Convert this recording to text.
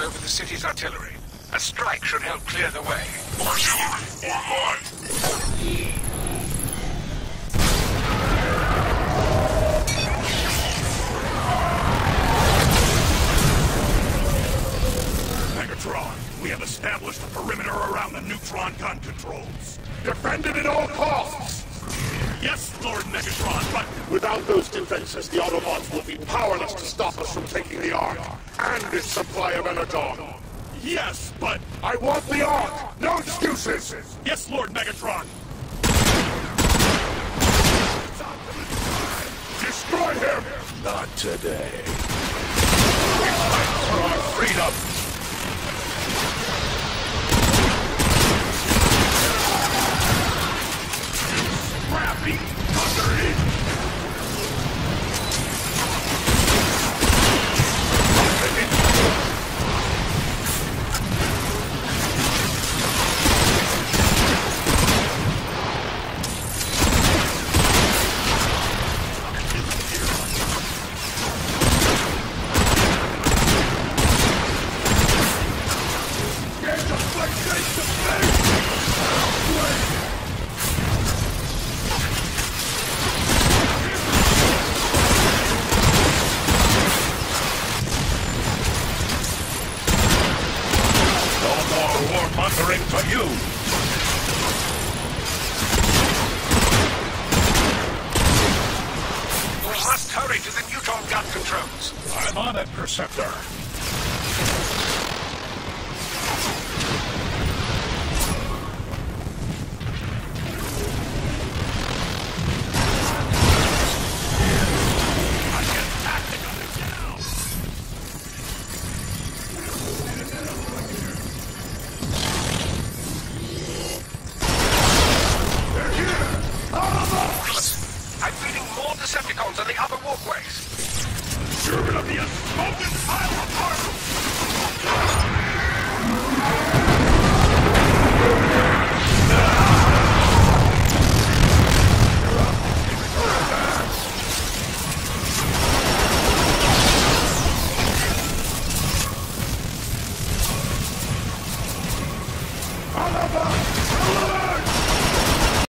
over the city's artillery. A strike should help clear the way. Artillery, online! We have established a perimeter around the neutron gun controls. Defend it at all costs! Yes, Lord Megatron, but... Without those defenses, the Autobots will be powerless to stop us from taking the Ark, and its supply of energon. Yes, but... I want the Ark! No excuses! Yes, Lord Megatron! Destroy him! Not today. We fight for our freedom! Scrappy thundery! For you! We must hurry to the neutron gun controls. I'm on it, Perceptor. I'm feeling more Decepticons on the upper walkways. You're gonna be a smoking pile of parts! Autobots!